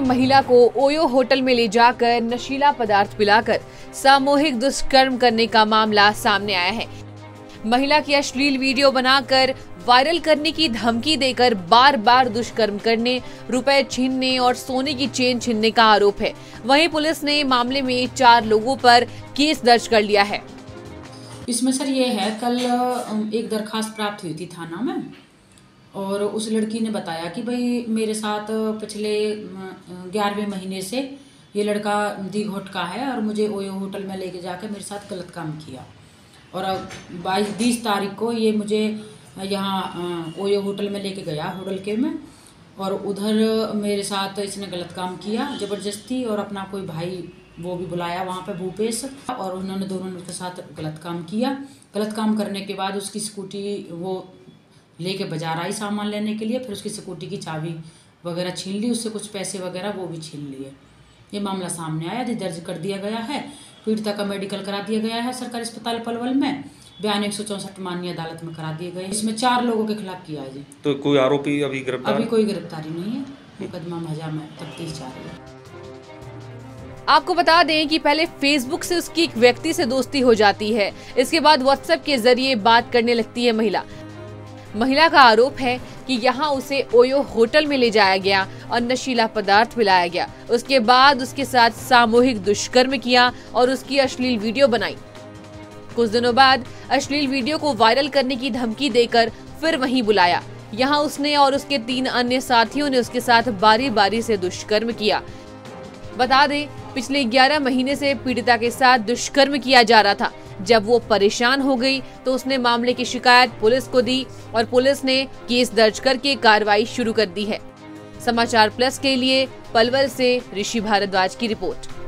महिला को OYO hotel में ले जाकर नशीला पदार्थ पिलाकर सामूहिक दुष्कर्म करने का मामला सामने आया है। महिला की अश्लील वीडियो बनाकर वायरल करने की धमकी देकर बार बार दुष्कर्म करने, रुपए छीनने और सोने की चेन छीनने का आरोप है। वहीं पुलिस ने मामले में 4 लोगों पर केस दर्ज कर लिया है। इसमें सर ये है, कल एक दरखास्त प्राप्त हुई थी थाना में और उस लड़की ने बताया कि भाई मेरे साथ पिछले 11वें महीने से ये लड़का दीघोट का है और मुझे ओयो होटल में लेके जाकर मेरे साथ गलत काम किया। और 20 तारीख को ये मुझे यहाँ ओयो होटल में लेके गया, होटल के में, और उधर मेरे साथ इसने गलत काम किया ज़बरदस्ती, और अपना कोई भाई वो भी बुलाया वहाँ पे, भूपेश, और उन्होंने दोनों के साथ गलत काम किया। गलत काम करने के बाद उसकी स्कूटी वो लेके बाजार आई सामान लेने के लिए, फिर उसकी स्कूटी की चाबी वगैरह छीन ली, उससे कुछ पैसे वगैरह वो भी छीन लिए। ये मामला सामने आया, दर्ज कर दिया गया है। पीड़िता का मेडिकल करा दिया गया है सरकारी अस्पताल पलवल में। बयान 164 माननीय अदालत में करा दिए गए। इसमें 4 लोगों के खिलाफ किया है जी। तो कोई आरोपी अभी गिरफ्तार? अभी कोई गिरफ्तारी नहीं है, मुकदमा महजा में तफ्तीश जारी है। आपको बता दें कि पहले फेसबुक से उसकी एक व्यक्ति से दोस्ती हो जाती है, इसके बाद व्हाट्सएप के जरिए बात करने लगती है महिला का आरोप है कि यहाँ उसे ओयो होटल में ले जाया गया और नशीला पदार्थ पिलाया गया। उसके बाद उसके साथ सामूहिक दुष्कर्म किया और उसकी अश्लील वीडियो बनाई। कुछ दिनों बाद अश्लील वीडियो को वायरल करने की धमकी देकर फिर वहीं बुलाया। यहाँ उसने और उसके 3 अन्य साथियों ने उसके साथ बारी बारी से दुष्कर्म किया। बता दें, पिछले 11 महीने से पीड़िता के साथ दुष्कर्म किया जा रहा था। जब वो परेशान हो गई तो उसने मामले की शिकायत पुलिस को दी और पुलिस ने केस दर्ज करके कार्रवाई शुरू कर दी है। समाचार प्लस के लिए पलवल से ऋषि भारद्वाज की रिपोर्ट।